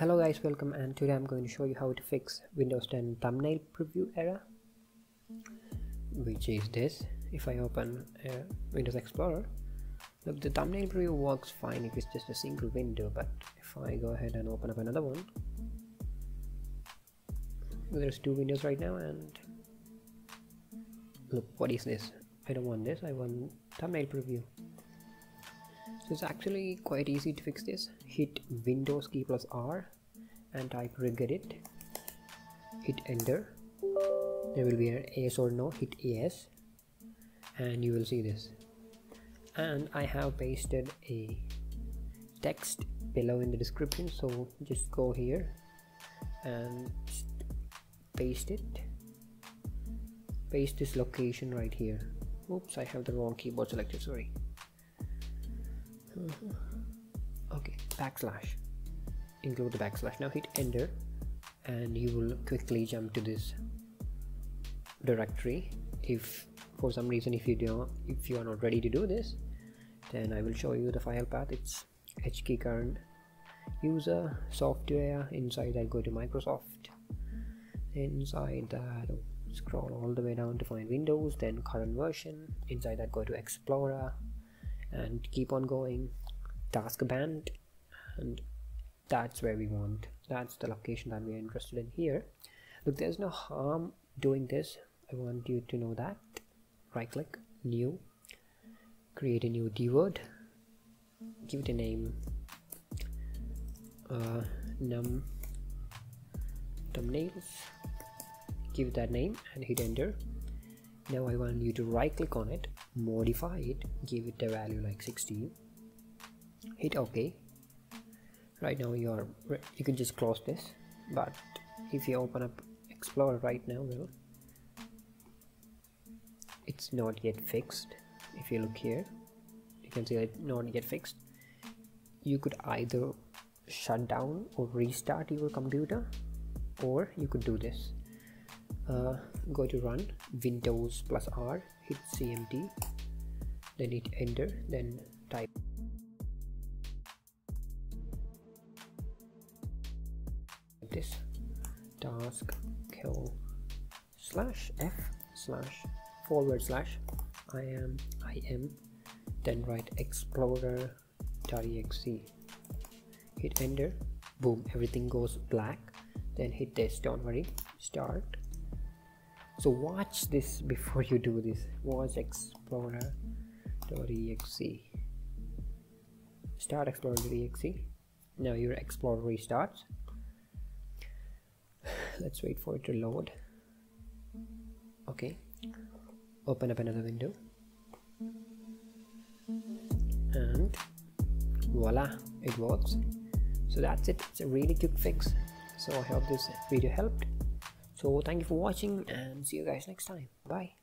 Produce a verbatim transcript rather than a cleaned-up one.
Hello guys, welcome, and today I'm going to show you how to fix Windows ten thumbnail preview error, which is this. If I open uh, Windows Explorer, look, the thumbnail preview works fine if it's just a single window, but if I go ahead and open up another one, there's two windows right now, and look, what is this? I don't want this, I want thumbnail preview. So it's actually quite easy to fix this. Hit Windows key plus R and type regedit. Hit enter. There will be an yes or no. Hit yes, and you will see this. And I have pasted a text below in the description, so just go here and paste it. Paste this location right here. Oops, I have the wrong keyboard selected, sorry. Okay, backslash, include the backslash. Now hit enter, and you will quickly jump to this directory. If for some reason if you don't if you are not ready to do this, then I will show you the file path. It's hk current user software. Inside that, go to Microsoft. Inside that, scroll all the way down to find Windows, then current version. Inside that, go to Explorer and keep on going, Taskband, and that's where we want. That's the location that we are interested in here. Look, there's no harm doing this. I want you to know that. Right click, new, create a new keyword, give it a name, uh, num thumbnails, give it that name and hit enter. Now I want you to right click on it, modify it, give it a value like sixteen, hit OK. Right now you are you can just close this, but if you open up Explorer right now, well, it's not yet fixed. If you look here, you can see that not yet fixed. You could either shut down or restart your computer, or you could do this. Uh, go to run, Windows plus R, hit C M D, then hit enter, then type this taskkill slash f slash forward slash I am I am then write explorer dot E X E, hit enter, boom, everything goes black. Then hit this, don't worry, start. So watch this before you do this. Watch explorer dot E X E. Start explorer dot E X E. Now your Explorer restarts. Let's wait for it to load. Okay. Open up another window. And voila, it works. So that's it. It's a really quick fix. So I hope this video helped. So thank you for watching, and see you guys next time. Bye.